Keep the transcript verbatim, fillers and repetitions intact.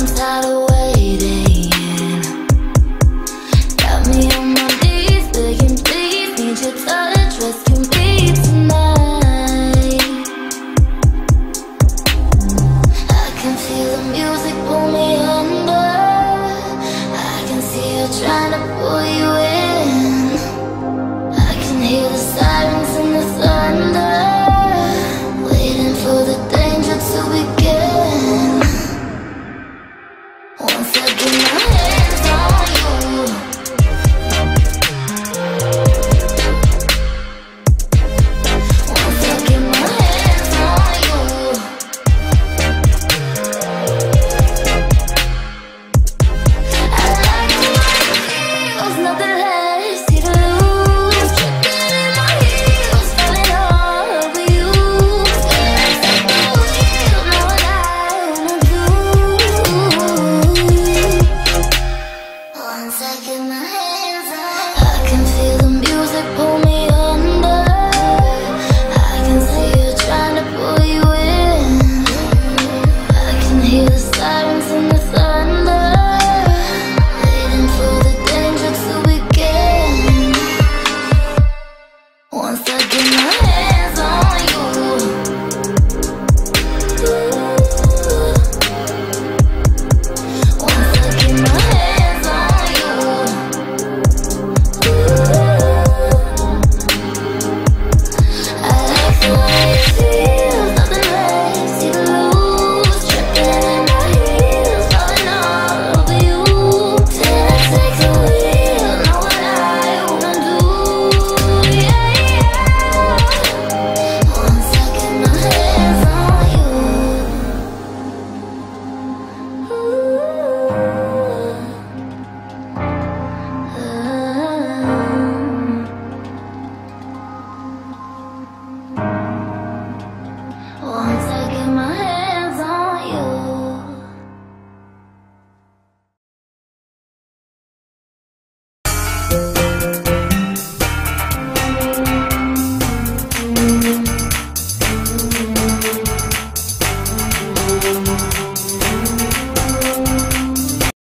I'm tired of waiting. Got me on my knees, begging, please, need your touch, rescue me tonight. I can feel the music pull me under. I can see her trying to pull you in. I can hear the sirens and the thunder, waiting for the danger to begin. Once I get my hands on you, once I get my hands on you, I like to ride the wheels, nothing less, see the lose. Trippin' in my heels, falling all over you. Scared to take the wheel, know what I wanna do. Once I get my hands on, I can feel the music pull me under. I can see her trying to pull you in. I can hear the sirens